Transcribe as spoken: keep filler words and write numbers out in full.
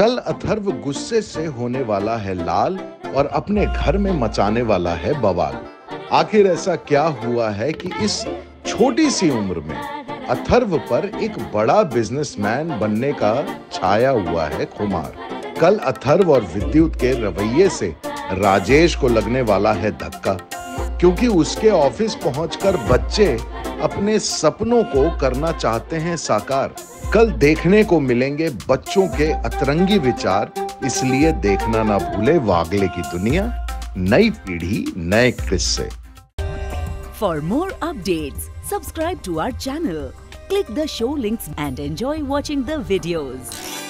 कल अथर्व गुस्से से होने वाला है लाल और अपने घर में मचाने वाला है बवाल। आखिर ऐसा क्या हुआ है कि इस छोटी सी उम्र में अथर्व पर एक बड़ा बिजनेसमैन बनने का छाया हुआ है खुमार। कल अथर्व और विद्युत के रवैये से राजेश को लगने वाला है धक्का, क्योंकि उसके ऑफिस पहुंचकर बच्चे अपने सपनों को करना चाहते हैं साकार। कल देखने को मिलेंगे बच्चों के अतरंगी विचार, इसलिए देखना ना भूले वागले की दुनिया, नई पीढ़ी नए किस्से। For more updates, subscribe to our channel, click the show links and enjoy watching the videos.